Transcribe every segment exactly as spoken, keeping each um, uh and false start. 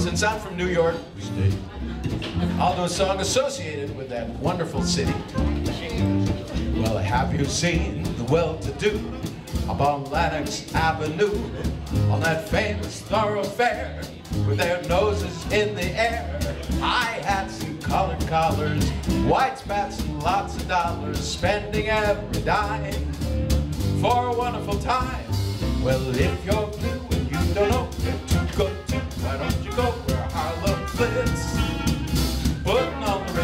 Since I'm from New York State, I'll do a song associated with that wonderful city. Well, have you seen the well-to-do up on Lenox Avenue, on that famous thoroughfare with their noses in the air, high hats and colored collars, white spats and lots of dollars, spending every dime for a wonderful time? Well, if you're blue and you don't know where to go to, why don't you go where Harlem flits, putting on the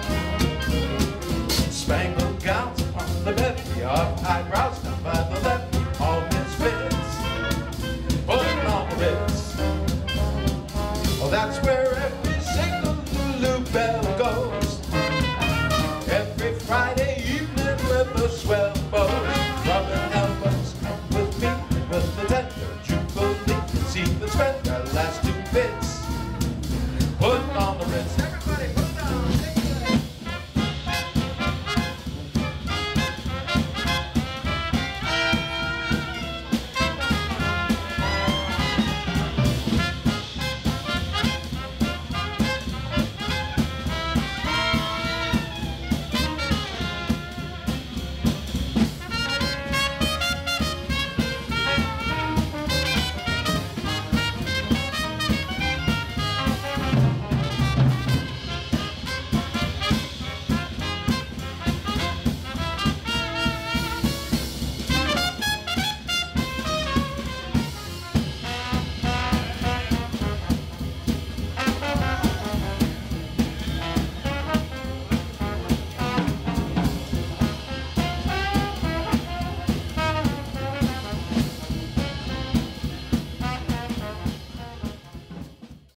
Ritz, spangled gowns upon the bevy of eyebrows down by the levee, all misfits, putting on the Ritz. Oh, that's where